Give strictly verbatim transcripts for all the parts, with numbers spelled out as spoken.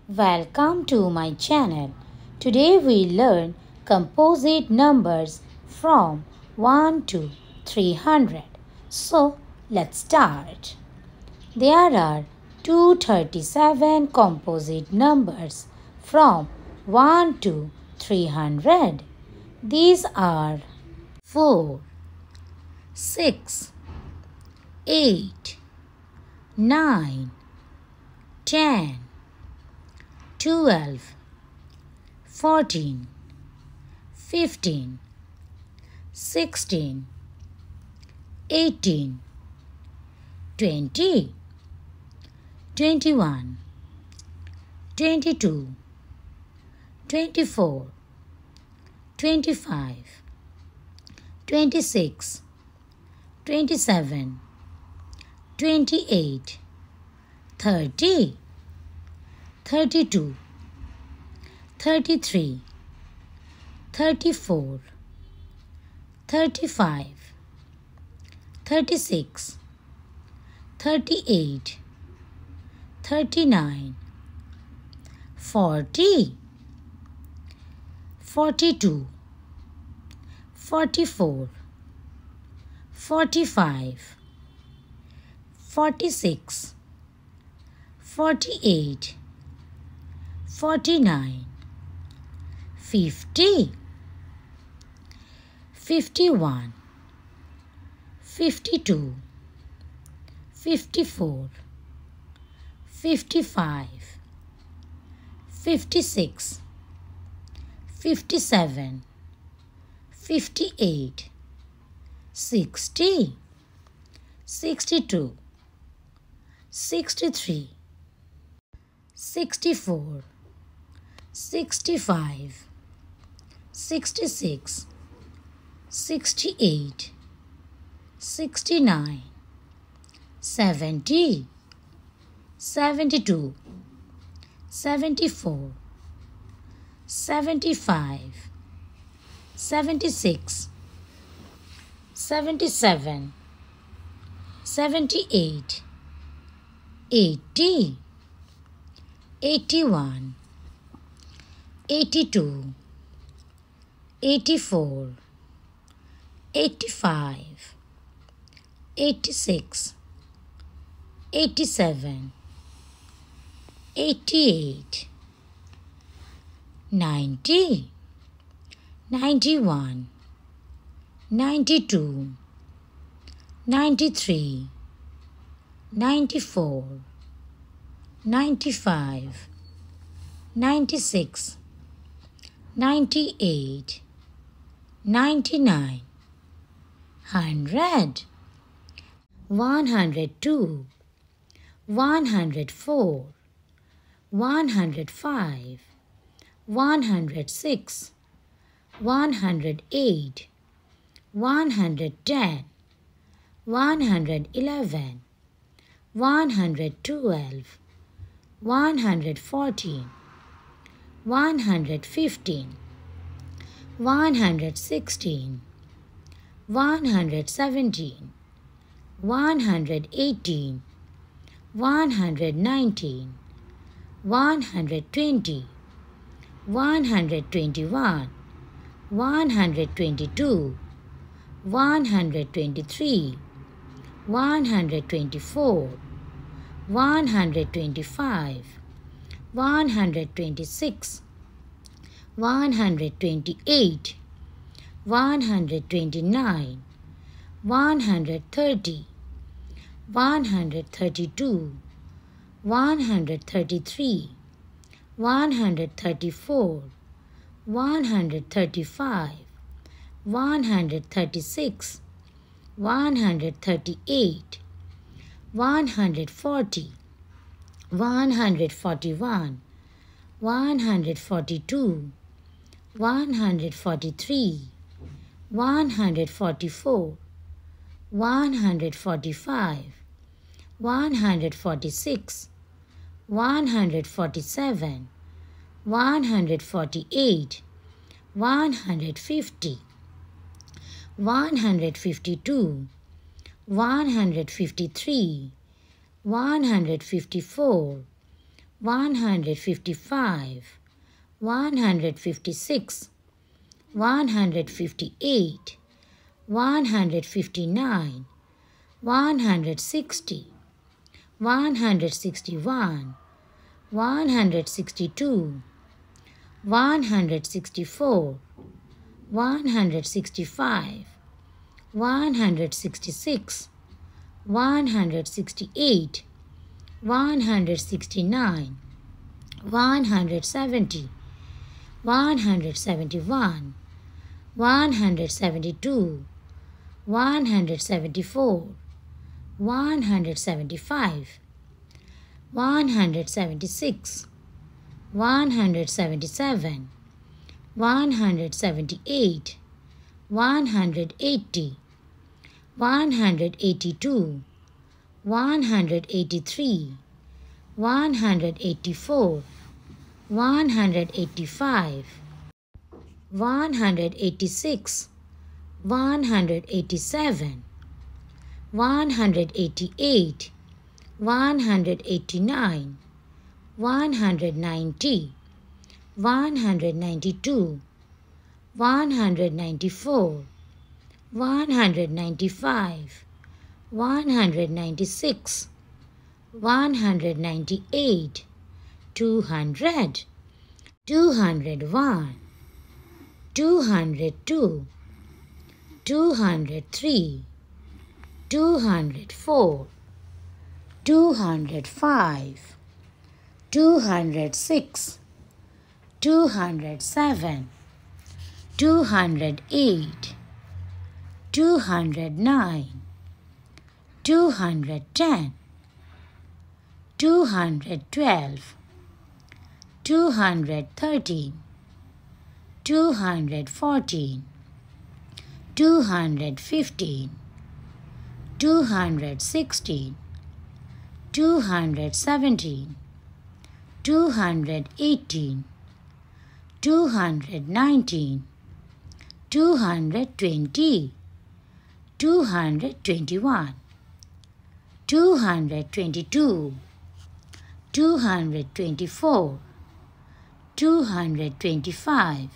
Welcome to my channel. Today we learn composite numbers from one to three hundred. So let's start. There are two hundred thirty-seven composite numbers from one to three hundred. These are four, six, eight, nine, ten, twelve, fourteen, fifteen, sixteen, eighteen, twenty, twenty-one, twenty-two, twenty-four, twenty-five, twenty-six, twenty-seven, twenty-eight, thirty, thirty-two, thirty-three, thirty-four, thirty-five, thirty-six, thirty-eight, thirty-nine, forty, forty-two, forty-four, forty-five, forty-six, forty-eight, forty-nine, fifty, fifty-one, fifty-two, fifty-four, fifty-five, fifty-six, fifty-seven, fifty-eight, sixty, sixty-two, sixty-three, sixty-four, sixty-five, sixty-six, sixty-eight, sixty-nine, seventy, seventy-two, seventy-four, seventy-five, seventy-six, seventy-seven, seventy-eight, eighty, eighty-one, eighty-two, eighty-four, eighty-five, eighty-six, eighty-seven, eighty-eight, ninety, ninety-one, ninety-two, ninety-three, ninety-four, ninety-five, ninety-six, ninety-eight, ninety-nine, hundred, one hundred two, one hundred four, one hundred five, one hundred six, one hundred eight, one hundred ten, one hundred eleven, one hundred twelve, one hundred fourteen, one hundred fifteen, one hundred sixteen, one hundred seventeen, one hundred eighteen, one hundred nineteen, one hundred twenty, one hundred twenty-one, one hundred twenty-two, one hundred twenty-three, one hundred twenty-four, one hundred twenty-five, one hundred twenty-six, one hundred twenty-eight, one hundred twenty-nine, one hundred thirty, one hundred thirty-two, one hundred thirty-three, one hundred thirty-four, one hundred thirty-five, one hundred thirty-six, one hundred thirty-eight, one hundred forty, one hundred forty-one, one hundred forty-two, one hundred forty-three, one hundred forty-four, one hundred forty-five, one hundred forty-six, one hundred forty-seven, one hundred forty-eight, one hundred fifty, one hundred fifty-two, one hundred fifty-three, one hundred fifty-four, one hundred fifty-five, one hundred fifty-six, one hundred fifty-eight, one hundred fifty-nine, one hundred sixty, one hundred sixty-one, one hundred sixty-two, one hundred sixty-four, one hundred sixty-five, one hundred sixty-six, one hundred sixty-eight, one hundred sixty-nine, one hundred seventy, one hundred seventy-one, one hundred seventy-two, one hundred seventy-four, one hundred seventy-five, one hundred seventy-six, one hundred seventy-seven, one hundred seventy-eight, one hundred eighty, one hundred eighty-two, one hundred eighty-three, one hundred eighty-four, one hundred eighty-five, one hundred eighty-six, one hundred eighty-seven, one hundred eighty-eight, one hundred eighty-nine, one hundred ninety, one hundred ninety-two, one hundred ninety-four, one hundred ninety-five, one hundred ninety-six, one hundred ninety-eight, two hundred, two hundred one, two hundred two, two hundred three, two hundred four, two hundred five, two hundred six, two hundred seven, two hundred eight, two hundred nine, two hundred ten, two hundred twelve, two hundred thirteen, two hundred fourteen, two hundred fifteen, two hundred sixteen, two hundred seventeen, two hundred eighteen, two hundred nineteen, two hundred twenty, two hundred twenty-one, two hundred twenty-two, two hundred twenty-four, two hundred twenty-five,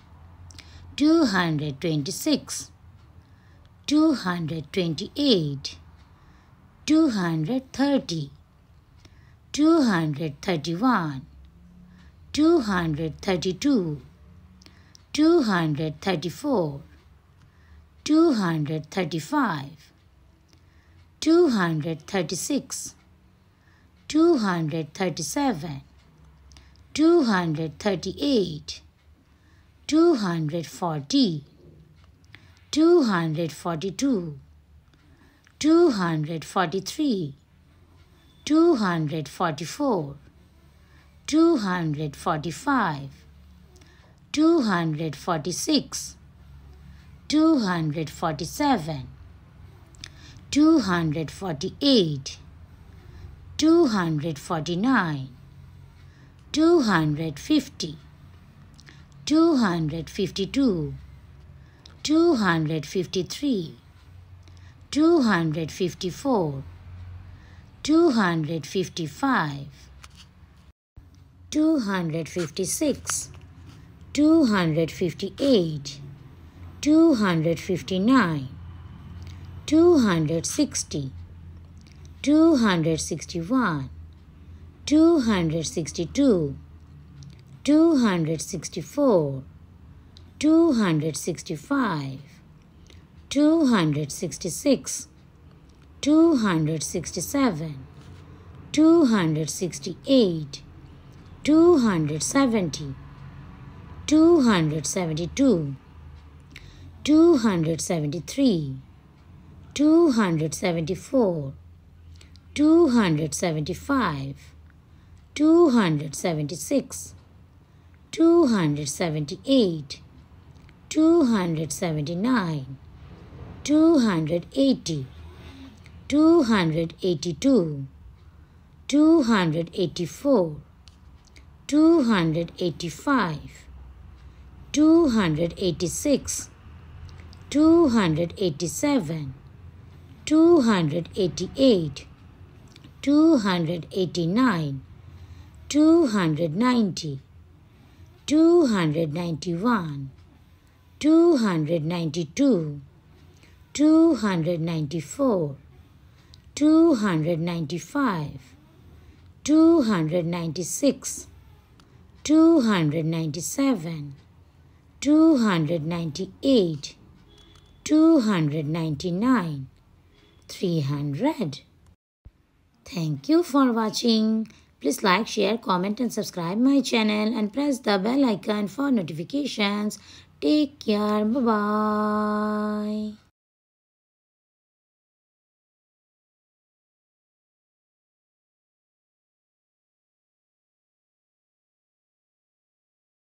two hundred twenty-six, two hundred twenty-eight, two hundred thirty, two hundred thirty-one, two hundred thirty-two, two hundred thirty-four, two hundred thirty-five, two hundred thirty-six, two hundred thirty-seven, two hundred thirty-eight, two hundred forty, two hundred forty-two, two hundred forty-three, two hundred forty-four, two hundred forty-five, two hundred forty-six, two hundred forty-seven, two hundred forty-eight, two hundred forty-nine, two hundred fifty, two hundred fifty-two, two hundred fifty-three, two hundred fifty-four, two hundred fifty-five, two hundred fifty-six, two hundred fifty-eight, two hundred fifty-nine, two hundred sixty, two hundred sixty-one, two hundred sixty-two, two hundred sixty-four, two hundred sixty-five, two hundred sixty-six, two hundred sixty-seven, two hundred sixty-eight, two hundred seventy, two hundred seventy-two, two hundred seventy-three, two hundred seventy-four, two hundred seventy-five, two hundred seventy-six, two hundred seventy-eight, two hundred seventy-nine, two hundred eighty, two hundred eighty-two, two hundred eighty-four, two hundred eighty-five, two hundred eighty-six, two hundred eighty-seven, two hundred eighty-eight, two hundred eighty-nine, two hundred ninety, two hundred ninety-one, two hundred ninety-two, two hundred ninety-four, two hundred ninety-five, two hundred ninety-six, two hundred ninety-seven, two hundred ninety-eight, two hundred ninety-nine, three hundred. Thank you for watching. Please like, share, comment and subscribe my channel and press the bell icon for notifications. Take care. Bye-bye.